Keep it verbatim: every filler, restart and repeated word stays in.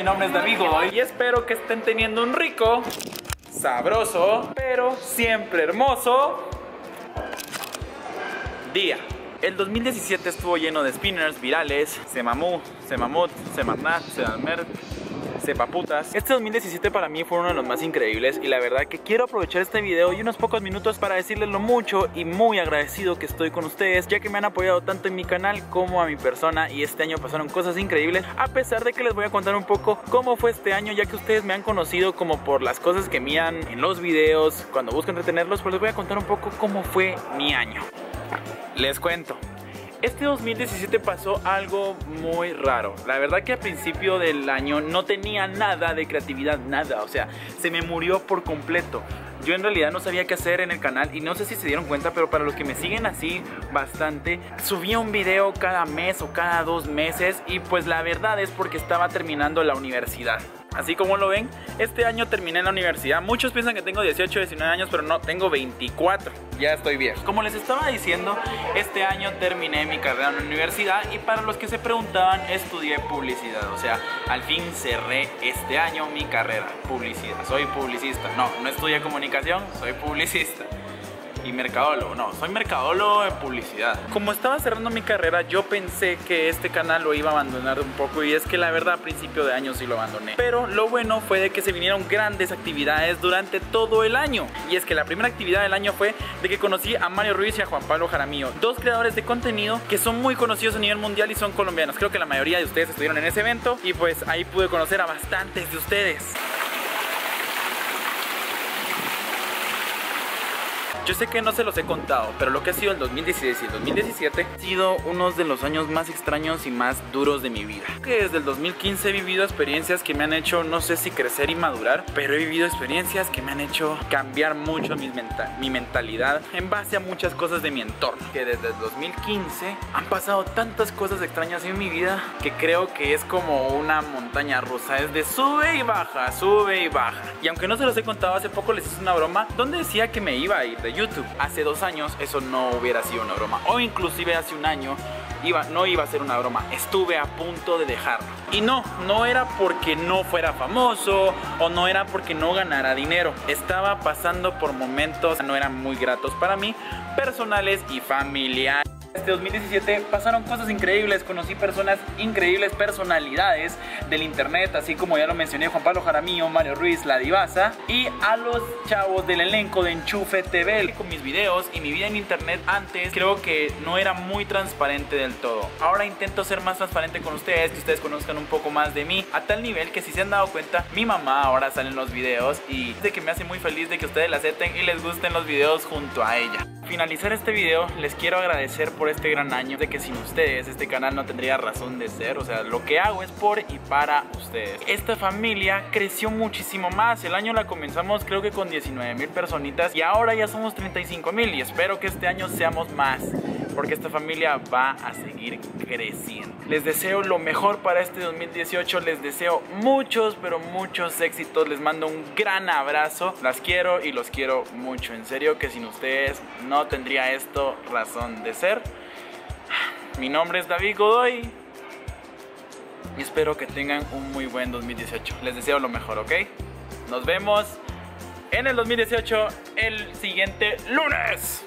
nombre es David Godoy y espero que estén teniendo un rico, sabroso, pero siempre hermoso día. El dos mil diecisiete estuvo lleno de spinners virales, se mamó, se mamut, se mamnat, se almer, se paputas. Este dos mil diecisiete para mí fue uno de los más increíbles y la verdad que quiero aprovechar este video y unos pocos minutos para decirles lo mucho y muy agradecido que estoy con ustedes, ya que me han apoyado tanto en mi canal como a mi persona, y este año pasaron cosas increíbles, a pesar de que les voy a contar un poco cómo fue este año, ya que ustedes me han conocido como por las cosas que miran en los videos, cuando busco entretenerlos, pues les voy a contar un poco cómo fue mi año. Les cuento. Este dos mil diecisiete pasó algo muy raro. La verdad que al principio del año no tenía nada de creatividad, nada. O sea, se me murió por completo. Yo en realidad no sabía qué hacer en el canal y no sé si se dieron cuenta, pero para los que me siguen así bastante, subía un video cada mes o cada dos meses y pues la verdad es porque estaba terminando la universidad. Así como lo ven, este año terminé la universidad. Muchos piensan que tengo dieciocho, diecinueve años, pero no, tengo veinticuatro. Ya estoy viejo. Como les estaba diciendo, este año terminé mi carrera en la universidad y para los que se preguntaban, estudié publicidad. O sea, al fin cerré este año mi carrera, publicidad. Soy publicista. No, no estudié comunicación, soy publicista. Y mercadólogo, no, soy mercadólogo de publicidad. Como estaba cerrando mi carrera, yo pensé que este canal lo iba a abandonar un poco, y es que la verdad a principio de año sí lo abandoné. Pero lo bueno fue de que se vinieron grandes actividades durante todo el año. Y es que la primera actividad del año fue de que conocí a Mario Ruiz y a Juan Pablo Jaramillo, dos creadores de contenido que son muy conocidos a nivel mundial y son colombianos. Creo que la mayoría de ustedes estuvieron en ese evento y pues ahí pude conocer a bastantes de ustedes. Yo sé que no se los he contado, pero lo que ha sido el dos mil dieciséis y el dos mil diecisiete ha sido unos de los años más extraños y más duros de mi vida. Que desde el dos mil quince he vivido experiencias que me han hecho, no sé si crecer y madurar, pero he vivido experiencias que me han hecho cambiar mucho mi, menta mi mentalidad en base a muchas cosas de mi entorno. Que desde el dos mil quince han pasado tantas cosas extrañas en mi vida que creo que es como una montaña rusa, es de sube y baja, sube y baja. Y aunque no se los he contado, hace poco les hice una broma donde decía que me iba a ir de YouTube. Hace dos años eso no hubiera sido una broma, o inclusive hace un año iba, no iba a ser una broma. Estuve a punto de dejarlo. Y no, no era porque no fuera famoso o no era porque no ganara dinero. Estaba pasando por momentos que no eran muy gratos para mí, personales y familiares. Este dos mil diecisiete pasaron cosas increíbles, conocí personas increíbles, personalidades del internet, así como ya lo mencioné, Juan Pablo Jaramillo, Mario Ruiz, La Divasa, y a los chavos del elenco de Enchufe T V. Con mis videos y mi vida en internet antes creo que no era muy transparente del todo. Ahora intento ser más transparente con ustedes, que ustedes conozcan un poco más de mí, a tal nivel que si se han dado cuenta, mi mamá ahora sale en los videos y de que me hace muy feliz de que ustedes la acepten y les gusten los videos junto a ella. Finalizar este video, les quiero agradecer por este gran año, de que sin ustedes este canal no tendría razón de ser. O sea, lo que hago es por y para ustedes. Esta familia creció muchísimo más. El año la comenzamos creo que con diecinueve mil personitas y ahora ya somos treinta y cinco mil, y espero que este año seamos más, porque esta familia va a seguir creciendo. Les deseo lo mejor para este dos mil dieciocho, les deseo muchos, pero muchos éxitos, les mando un gran abrazo, las quiero y los quiero mucho, en serio que sin ustedes no tendría esto razón de ser. Mi nombre es David Godoy y espero que tengan un muy buen dos mil dieciocho, les deseo lo mejor, ¿ok? Nos vemos en el dos mil dieciocho el siguiente lunes.